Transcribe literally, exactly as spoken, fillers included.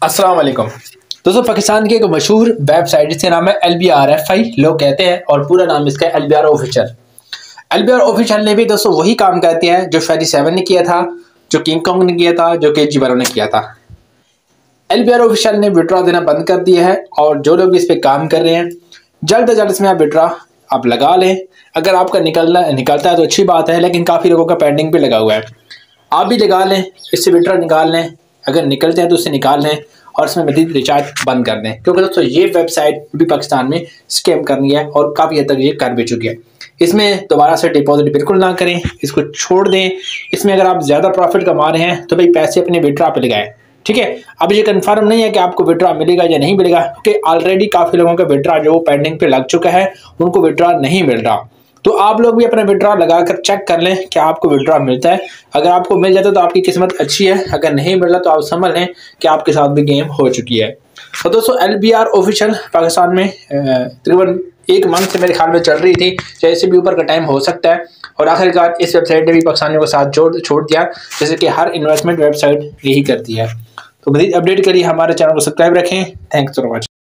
अस्सलाम वालेकुम दोस्तों, पाकिस्तान की एक मशहूर वेबसाइट जिसका नाम है L B R F I लोग कहते हैं और पूरा नाम इसका L B R official. L B R official ने भी दोस्तों वही काम करते हैं जो फैरी सेवन ने किया था, जो किंग कॉन्ग ने किया था, जो के जी बारो ने किया था। एल बी आर ऑफिशियल ने विड्रॉ देना बंद कर दिया है और जो लोग इस पर काम कर रहे हैं जल्द अज जल्द इसमें आप विड्रॉ आप लगा लें। अगर आपका निकलना निकलता है तो अच्छी बात है, लेकिन काफ़ी लोगों का पेंडिंग भी लगा हुआ है। आप भी लगा लें, इससे विड्रॉ निकाल लें, अगर निकलते हैं तो उससे निकाल लें और इसमें मज़ीद रिचार्ज बंद कर दें, क्योंकि दोस्तों ये वेबसाइट भी पाकिस्तान में स्कैम करनी है और काफ़ी हद तक ये कर भी चुकी है। इसमें दोबारा से डिपॉजिट बिल्कुल ना करें, इसको छोड़ दें। इसमें अगर आप ज़्यादा प्रॉफिट कमा रहे हैं तो भाई पैसे अपने विड्रॉ पे लगाएं, ठीक है। अब ये कंफर्म नहीं है कि आपको विड्रॉ मिलेगा या नहीं मिलेगा, क्योंकि ऑलरेडी काफ़ी लोगों का विड्रॉ जो पेंडिंग पे लग चुका है उनको विड्रॉ नहीं मिल रहा। तो आप लोग भी अपना विड्रॉ लगाकर चेक कर लें कि आपको विड्रॉ मिलता है। अगर आपको मिल जाता है तो आपकी किस्मत अच्छी है, अगर नहीं मिल रहा तो आप समझ लें कि आपके साथ भी गेम हो चुकी है। तो दोस्तों L B R official Pakistan में तकरीबन एक मंथ से मेरे ख्याल में चल रही थी, चाहे इससे भी ऊपर का टाइम हो सकता है। और आखिरकार इस वेबसाइट ने भी पाकिस्तानियों के साथ जोड़ छोड़ दिया, जैसे कि हर इन्वेस्टमेंट वेबसाइट यही करती है। तो मज़ीद अपडेट के लिए हमारे चैनल को सब्सक्राइब रखें। Thanks for watching.